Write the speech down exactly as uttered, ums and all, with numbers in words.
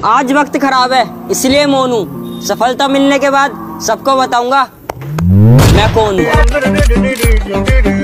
आज वक्त खराब है इसलिए मौन हूँ। सफलता मिलने के बाद सबको बताऊंगा मैं कौन हूँ।